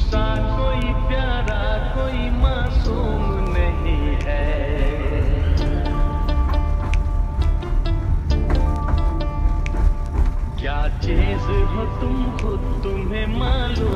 सा कोई प्यारा कोई मासूम नहीं है। क्या चीज हो तुम खुद तुम्हें मालूम